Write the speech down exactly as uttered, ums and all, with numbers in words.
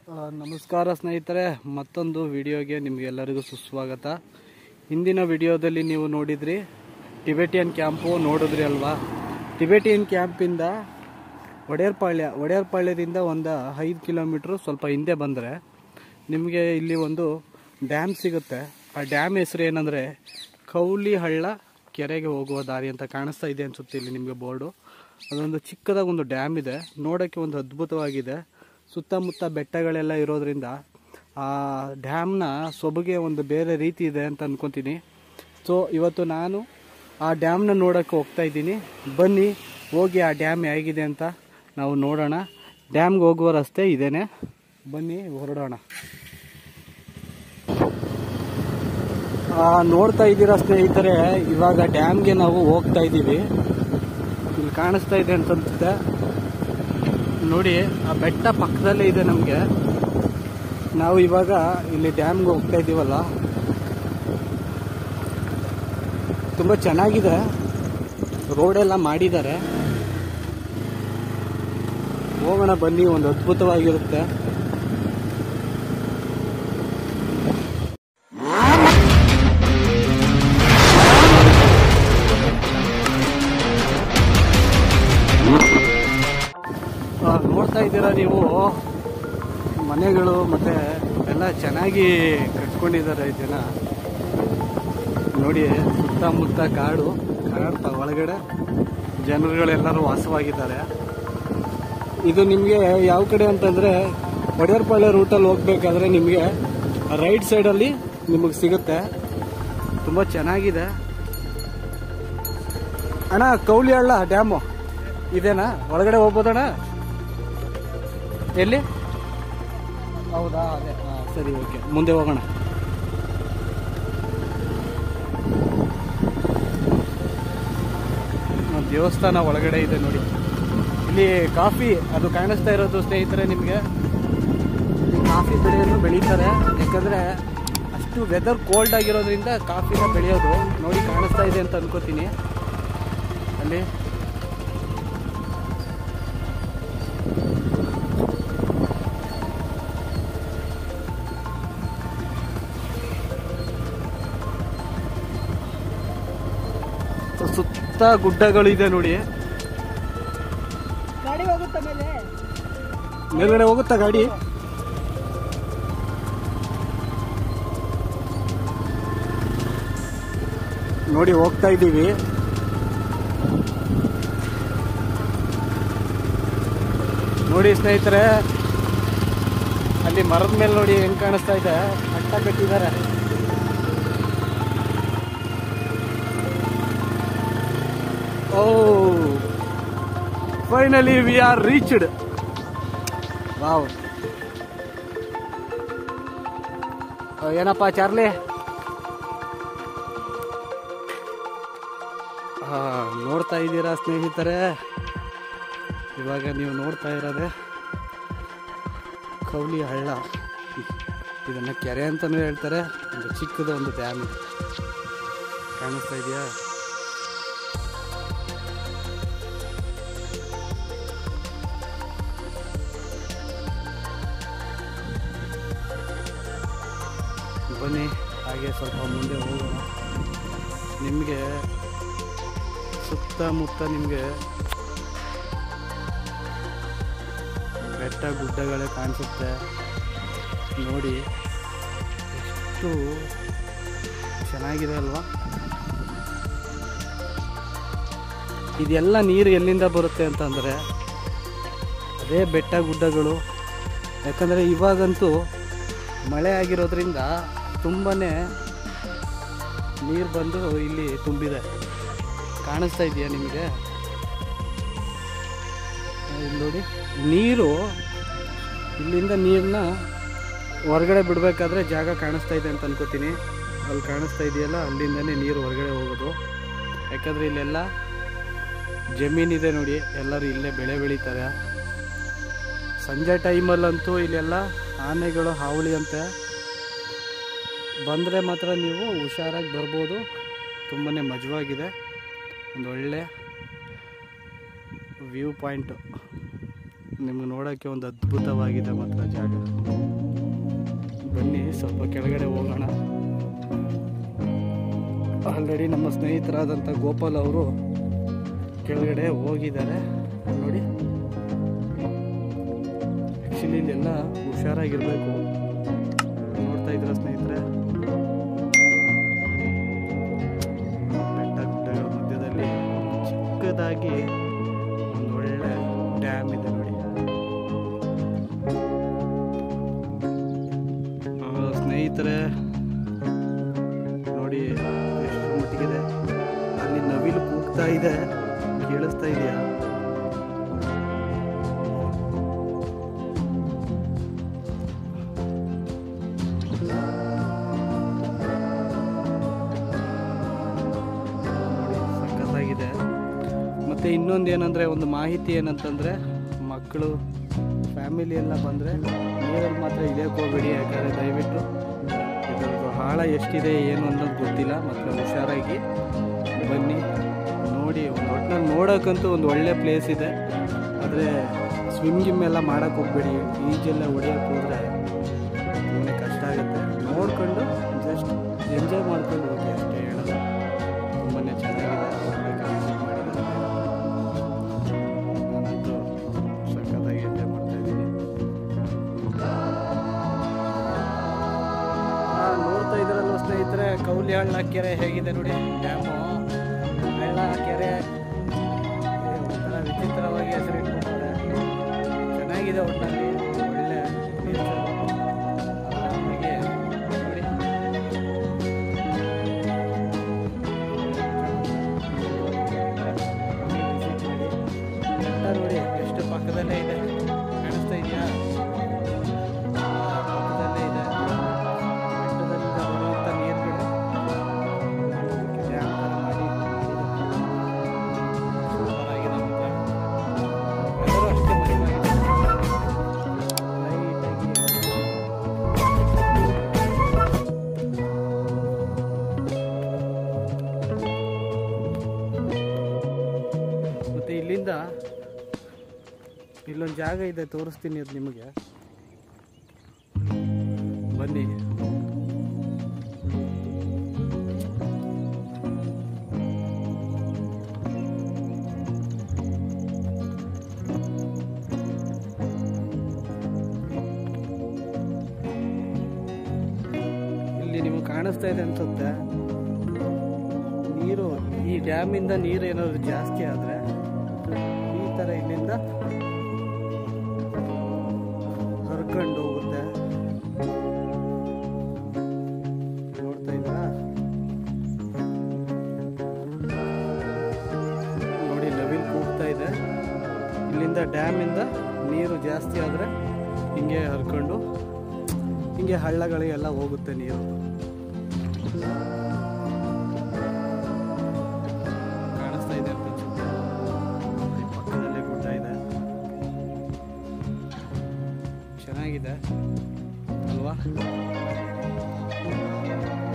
ನಮಸ್ಕಾರ ಸ್ನೇಹಿತರೆ, ಮತ್ತೊಂದು ವಿಡಿಯೋಗೆ ನಿಮಗೆಲ್ಲರಿಗೂ ಸುಸ್ವಾಗತ. ಹಿಂದಿನ ವಿಡಿಯೋದಲ್ಲಿ ನೀವು ನೋಡಿದ್ರಿ ಟಿಬೆಟಿಯನ್ ಕ್ಯಾಂಪು ನೋಡಿದ್ರಿ ಅಲ್ವಾ. ಟಿಬೆಟಿಯನ್ ಕ್ಯಾಂಪಿಂದ ಒಡೆಯರ್ಪಾಳ್ಯ ಒಡೆಯರ್ಪಾಳ್ಯದಿಂದ ಒಂದು ಐದು ಕಿಲೋಮೀಟ್ರು ಸ್ವಲ್ಪ ಹಿಂದೆ ಬಂದರೆ ನಿಮಗೆ ಇಲ್ಲಿ ಒಂದು ಡ್ಯಾಮ್ ಸಿಗುತ್ತೆ. ಆ ಡ್ಯಾಮ್ ಹೆಸರು ಏನಂದರೆ ಕೌಲಿ ಹಳ್ಳ ಕೆರೆಗೆ ಹೋಗುವ ದಾರಿ ಅಂತ ಕಾಣಿಸ್ತಾ ಇದೆ ಅನಿಸುತ್ತೆ ಇಲ್ಲಿ ನಿಮಗೆ ಬೋರ್ಡು. ಅದೊಂದು ಚಿಕ್ಕದಾಗಿ ಒಂದು ಡ್ಯಾಮ್ ಇದೆ, ನೋಡೋಕ್ಕೆ ಒಂದು ಅದ್ಭುತವಾಗಿದೆ. ಸುತ್ತಮುತ್ತ ಬೆಟ್ಟಗಳೆಲ್ಲ ಇರೋದ್ರಿಂದ ಆ ಡ್ಯಾಮ್ನ ಸೊಬಗೆ ಒಂದು ಬೇರೆ ರೀತಿ ಇದೆ ಅಂತ ಅಂದ್ಕೊತೀನಿ. ಸೊ ಇವತ್ತು ನಾನು ಆ ಡ್ಯಾಮ್ನ ನೋಡೋಕ್ಕೆ ಹೋಗ್ತಾ ಇದ್ದೀನಿ. ಬನ್ನಿ ಹೋಗಿ ಆ ಡ್ಯಾಮ್ ಹೇಗಿದೆ ಅಂತ ನಾವು ನೋಡೋಣ. ಡ್ಯಾಮ್ಗೆ ಹೋಗುವ ರಸ್ತೆ ಇದೇನೆ, ಬನ್ನಿ ಹೊರಡೋಣ. ನೋಡ್ತಾ ಇದ್ದೀರಾ ಸ್ನೇಹಿತರೆ, ಇವಾಗ ಡ್ಯಾಮ್ಗೆ ನಾವು ಹೋಗ್ತಾ ಇದ್ದೀವಿ. ಇಲ್ಲಿ ಕಾಣಿಸ್ತಾ ಇದೆ ಅಂತಂತಿದೆ ನೋಡಿ, ಆ ಬೆಟ್ಟ ಪಕ್ಕದಲ್ಲೇ ಇದೆ ನಮಗೆ. ನಾವು ಇವಾಗ ಇಲ್ಲಿ ಡ್ಯಾಮ್ಗೆ ಹೋಗ್ತಾ ಇದ್ದೀವಲ್ಲ, ತುಂಬ ಚೆನ್ನಾಗಿದೆ, ರೋಡೆಲ್ಲ ಮಾಡಿದ್ದಾರೆ. ಹೋಗೋಣ ಬನ್ನಿ, ಒಂದು ಅದ್ಭುತವಾಗಿರುತ್ತೆ. ನೋಡ್ತಾ ಇದ್ದೀರಾ ನೀವು, ಮನೆಗಳು ಮತ್ತೆ ಎಲ್ಲ ಚೆನ್ನಾಗಿ ಕಟ್ಕೊಂಡಿದ್ದಾರೆ ಜನ. ನೋಡಿ ಸುತ್ತಮುತ್ತ ಕಾಡು, ಕಾಡು ಒಳಗಡೆ ಜನರುಗಳೆಲ್ಲರೂ ವಾಸವಾಗಿದ್ದಾರೆ. ಇದು ನಿಮಗೆ ಯಾವ ಕಡೆ ಅಂತಂದರೆ ಒಡೆಯರ್ಪಾಳ್ಯ ರೂಟಲ್ಲಿ ಹೋಗ್ಬೇಕಾದ್ರೆ ನಿಮಗೆ ರೈಟ್ ಸೈಡಲ್ಲಿ ನಿಮಗೆ ಸಿಗುತ್ತೆ. ತುಂಬ ಚೆನ್ನಾಗಿದೆ ಅಣ್ಣ. ಕೌಲಿ ಹಳ್ಳ ಡ್ಯಾಮು ಇದೇನಾ? ಒಳಗಡೆ ಹೋಗ್ಬೋದಣ್ಣ? ಎಲ್ಲಿ? ಹೌದಾ, ಅದೇ. ಹಾಂ ಸರಿ, ಓಕೆ, ಮುಂದೆ ಹೋಗೋಣ. ದೇವಸ್ಥಾನ ಒಳಗಡೆ ಇದೆ ನೋಡಿ. ಇಲ್ಲಿ ಕಾಫಿ ಅದು ಕಾಣಿಸ್ತಾ ಇರೋದು ಸ್ನೇಹಿತರೆ ನಿಮಗೆ. ಕಾಫಿ ಬೆಳೆಯನ್ನು ಬೆಳೀತಾರೆ, ಯಾಕಂದರೆ ಅಷ್ಟು ವೆದರ್ ಕೋಲ್ಡ್ ಆಗಿರೋದ್ರಿಂದ ಕಾಫಿನ ಬೆಳೆಯೋದು. ನೋಡಿ ಕಾಣಿಸ್ತಾ ಇದೆ ಅಂತ ಅನ್ಕೋತೀನಿ ಅಲ್ಲಿ. ಸುತ್ತ ಗುಡ್ಡಗಳಿದೆ ನೋಡಿ. ಗಾಡಿ ಹೋಗುತ್ತಾ ಮೇಲೆ? ಮೇಲ್ಗಡೆ ಹೋಗುತ್ತಾ ಗಾಡಿ? ನೋಡಿ ಹೋಗ್ತಾ ಇದ್ದೀವಿ. ನೋಡಿ ಸ್ನೇಹಿತರೆ, ಅಲ್ಲಿ ಮರದ ಮೇಲೆ ನೋಡಿ ಹೆಂಗ್ ಕಾಣಿಸ್ತಾ ಇದೆ, ಅಟ್ಟ ಕಟ್ಟಿದ್ದಾರೆ. Oh, finally we are reached. Wow. ಏನಪ್ಪ ಚಾರ್ಲಿ? ಹಾ, ನೋಡ್ತಾ ಇದ್ದೀರಾ ಸ್ನೇಹಿತರೆ, ಇವಾಗ ನೀವು ನೋಡ್ತಾ ಇರೋದೆ ಕೌಲಿ ಹಳ್ಳ. ಇದನ್ನು ಕೆರೆ ಅಂತಲೂ ಹೇಳ್ತಾರೆ. ಒಂದು ಚಿಕ್ಕದ ಒಂದು ಡ್ಯಾಮ್ ಇದೆ, ಕಾಣಿಸ್ತಾ ಇದೆಯಾ? ಬನ್ನಿ ಹಾಗೆ ಸ್ವಲ್ಪ ಮುಂದೆ ಹೋಗೋಣ. ನಿಮಗೆ ಸುತ್ತಮುತ್ತ ನಿಮಗೆ ಬೆಟ್ಟ ಗುಡ್ಡಗಳೇ ಕಾಣಿಸುತ್ತೆ ನೋಡಿ. ಎಷ್ಟು ಚೆನ್ನಾಗಿದೆ ಅಲ್ವಾ? ಇದೆಲ್ಲ ನೀರು ಎಲ್ಲಿಂದ ಬರುತ್ತೆ ಅಂತಂದರೆ ಅದೇ ಬೆಟ್ಟ ಗುಡ್ಡಗಳು. ಯಾಕಂದರೆ ಇವಾಗಂತೂ ಮಳೆ ಆಗಿರೋದ್ರಿಂದ ತುಂಬಾ ನೀರು ಬಂದು ಇಲ್ಲಿ ತುಂಬಿದೆ. ಕಾಣಿಸ್ತಾ ಇದೆಯಾ ನಿಮಗೆ? ಇಲ್ಲಿ ನೋಡಿ, ನೀರು ಇಲ್ಲಿಂದ ನೀರನ್ನ ಹೊರಗಡೆ ಬಿಡಬೇಕಾದ್ರೆ ಜಾಗ ಕಾಣಿಸ್ತಾ ಇದೆ ಅಂತ ಅನ್ಕೋತೀನಿ. ಅಲ್ಲಿ ಕಾಣಿಸ್ತಾ ಇದೆಯಲ್ಲ, ಅಲ್ಲಿಂದನೇ ನೀರು ಹೊರಗಡೆ ಹೋಗೋದು. ಯಾಕಂದರೆ ಇಲ್ಲೆಲ್ಲ ಜಮೀನಿದೆ ನೋಡಿ, ಎಲ್ಲರೂ ಇಲ್ಲೇ ಬೆಳೆ ಬೆಳೀತಾರೆ. ಸಂಜೆ ಟೈಮಲ್ಲಂತೂ ಇಲ್ಲೆಲ್ಲ ಆನೆಗಳು ಹಾವಳಿ ಅಂತೆ. ಬಂದರೆ ಮಾತ್ರ ನೀವು ಹುಷಾರಾಗಿ ಬರ್ಬೋದು. ತುಂಬಾ ಮಜವಾಗಿದೆ, ಒಂದು ಒಳ್ಳೆ ವ್ಯೂ ಪಾಯಿಂಟು. ನಿಮ್ಗೆ ನೋಡೋಕ್ಕೆ ಒಂದು ಅದ್ಭುತವಾಗಿದೆ ಮಾತ್ರ ಜಾಗ. ಬನ್ನಿ ಸ್ವಲ್ಪ ಕೆಳಗಡೆ ಹೋಗೋಣ. ಆಲ್ರೆಡಿ ನಮ್ಮ ಸ್ನೇಹಿತರಾದಂಥ ಗೋಪಾಲ್ ಅವರು ಕೆಳಗಡೆ ಹೋಗಿದ್ದಾರೆ ನೋಡಿ. ಆ್ಯಕ್ಚುಲಿ ಇಲ್ಲೆಲ್ಲ ಹುಷಾರಾಗಿರ್ಬೇಕು. ನೋಡ್ತಾ ಇದ್ದೀರಾ ಸ್ನೇಹಿತರೆ, ಬೆಟ್ಟ ಗುಡ್ಡಗಳ ಮಧ್ಯದಲ್ಲಿ ಚಿಕ್ಕದಾಗಿ ಒಂದು ಒಳ್ಳೆ ಡ್ಯಾಮ್ ಇದೆ ನೋಡಿ. ಸ್ನೇಹಿತರೆ ನೋಡಿ ಎಷ್ಟು ಮಟ್ಟಿಗಿದೆ. ಅಲ್ಲಿ ನವಿಲು ಕೂಗ್ತಾ ಇದೆ, ಕೇಳಿಸ್ತಾ ಇದೆಯಾ? ಸಖತ್ತಾಗಿದೆ. ಮತ್ತು ಇನ್ನೊಂದು ಏನಂದರೆ, ಒಂದು ಮಾಹಿತಿ ಏನಂತಂದರೆ, ಮಕ್ಕಳು ಫ್ಯಾಮಿಲಿ ಎಲ್ಲ ಬಂದರೆ ನೀರಲ್ಲಿ ಮಾತ್ರ ಇಳಿಯೋಕೆ ಹೋಗಬೇಡಿ. ಯಾಕಂದರೆ ದಯವಿಟ್ಟು ಇದರದ್ದು ಆಳ ಎಷ್ಟಿದೆ ಏನು ಅನ್ನೋದು ಗೊತ್ತಿಲ್ಲ. ಮತ್ತು ಹುಷಾರಾಗಿ ಬನ್ನಿ ನೋಡಿ. ಒಂದು ಒಟ್ಟಿನಲ್ಲಿ ನೋಡೋಕ್ಕಂತೂ ಒಂದು ಒಳ್ಳೆ ಪ್ಲೇಸ್ ಇದೆ. ಆದರೆ ಸ್ವಿಮ್ ಗಿಮ್ ಎಲ್ಲ ಮಾಡೋಕ್ಕೆ ಹೋಗಬೇಡಿ. ಈಜೆಲ್ಲ ಹೊಡಿಯೋಕ್ಕೆ ಹೋದರೆ ತುಂಬಾ ಕಷ್ಟ ಆಗುತ್ತೆ. ನೋಡ್ಕೊಂಡು ಜಸ್ಟ್ ಎಂಜಾಯ್ ಮಾಡ್ಕೊಂಡು ಹೋಗಿ ಅಷ್ಟೇ ಹೇಳೋದು. ತುಂಬಾ ಚೆನ್ನಾಗಿದೆ. ಒಳ್ಳೆ ಕನೆಕ್ಷನ್ ಮಾಡಿದ್ದಾರೆ. ನಾನಂತೂ ಸಖತ್ತಾಗಿ ಎಂಜಾಯ್ ಮಾಡ್ತಾ ಇದ್ದೀನಿ. ನೋಡ್ತಾ ಇದ್ರಲ್ವ ಸ್ನೇಹಿತರೆ, ಕೌಲಿ ಹಳ್ಳ ಕೆರೆ ಹೇಗಿದೆ ನೋಡಿ. ಡ್ಯಾಮು, ಹಳ್ಳ, ಕೆರೆ ಒಂಥರ ವಿಚಿತ್ರವಾಗಿ ಹೆಸರು ಇಟ್ಬಿಡ್ತಾರೆ. ಚೆನ್ನಾಗಿದೆ ಒಟ್ಟಿನಲ್ಲಿ, ಒಳ್ಳೆ ಆರಾಮಾಗಿ ನೋಡಿ. ಬೆಟ್ಟ ನೋಡಿ ಎಷ್ಟು ಪಕ್ಕದಲ್ಲೇ ಇದೆ, ಕಾಣಿಸ್ತಾ ಇದೆಯಾ? ಪಕ್ಕದಲ್ಲೇ ಇದೆ. ಬೆಟ್ಟದಿಂದ ಬರುವಂಥ ನೀರುಗಳು ಡ್ಯಾಮ್ ಥರ ಮಾಡಿ ಸೂಪರಾಗಿದೆ. ಮಾತ್ರ ಎಲ್ಲರೂ ಅಷ್ಟೇ ಮರಿಮಾಗಿದೆ ಲೈಟಾಗಿ. ಮತ್ತು ಇಲ್ಲಿಂದ ಇಲ್ಲೊಂದು ಜಾಗ ಇದೆ, ತೋರಿಸ್ತೀನಿ ಅದು ನಿಮಗೆ. ಬನ್ನಿ. ಇಲ್ಲಿ ನಿಮಗೆ ಕಾಣಿಸ್ತಾ ಇದೆ ಅನ್ಸುತ್ತೆ ನೀರು. ಈ ಡ್ಯಾಮಿಂದ ನೀರು ಏನಾದ್ರು ಜಾಸ್ತಿ ಆದರೆ ಈ ಥರ ಇಲ್ಲಿಂದ ಹರ್ಕೊಂಡು ಹೋಗುತ್ತೆ. ನೋಡ್ತಾ ಇದ್ದೀರಾ ನೋಡಿ, ನವಿಲ್ ಕೂಗ್ತಾ ಇದೆ. ಇಲ್ಲಿಂದ ಡ್ಯಾಮಿಂದ ನೀರು ಜಾಸ್ತಿ ಆದರೆ ಹಿಂಗೆ ಹರ್ಕೊಂಡು ಹಿಂಗೆ ಹಳ್ಳಗಳಿಗೆಲ್ಲ ಹೋಗುತ್ತೆ ನೀರು. ಕಾಣಿಸ್ತಾ ಇದೆ ಅಂತ ಅನ್ಸುತ್ತೆ. ಪಕ್ಕದಲ್ಲೇ ಗುಡ್ಡ ಇದೆ. ಚೆನ್ನಾಗಿದೆ ಅಲ್ವಾ?